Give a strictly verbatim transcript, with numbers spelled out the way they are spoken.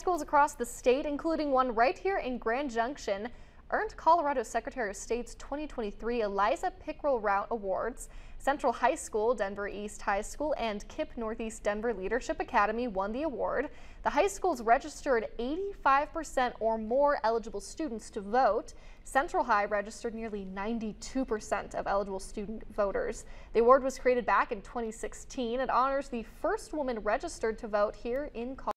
schools across the state, including one right here in Grand Junction, earned Colorado Secretary of State's twenty twenty-three Eliza Pickrell Routt Awards. Central High School, Denver East High School, and K I P Northeast Denver Leadership Academy won the award. The high schools registered eighty-five percent or more eligible students to vote. Central High registered nearly ninety-two percent of eligible student voters. The award was created back in twenty sixteen. It honors the first woman registered to vote here in Colorado.